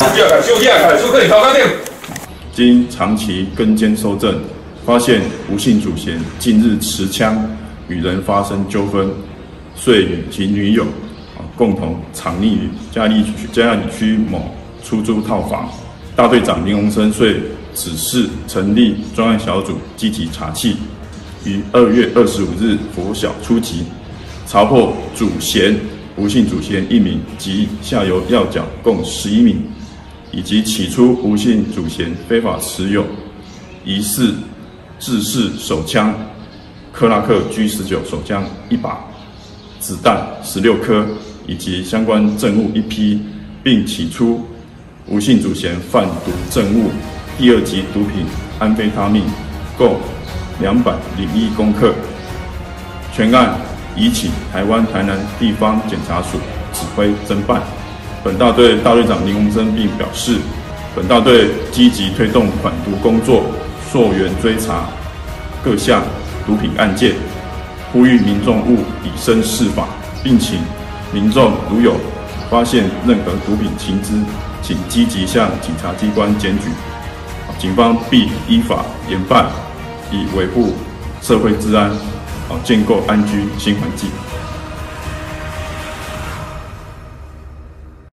经长期跟监搜证，发现吴姓主嫌近日持枪与人发生纠纷，遂与其女友共同藏匿于嘉义区某出租套房。大队长林鸿生遂指示成立专案小组，积极查缉，于2月25日拂晓出击，查获主嫌吴姓主嫌1名及下游要角共11名，以及起初吴姓主嫌非法持有疑似制式手枪克拉克 G19 手枪1把，子弹16颗，以及相关证物1批，并起出吴姓主嫌贩毒证物第2级毒品安非他命共201公克。全案移请台南地方检察署指挥侦办。本大队大队长林鸿生并表示，本大队积极推动反毒工作，溯源追查各项毒品案件，呼吁民众勿以身试法，并请民众如有发现任何毒品情资，请积极向警察机关检举，警方必依法严办，以维护社会治安，建构安居新环境。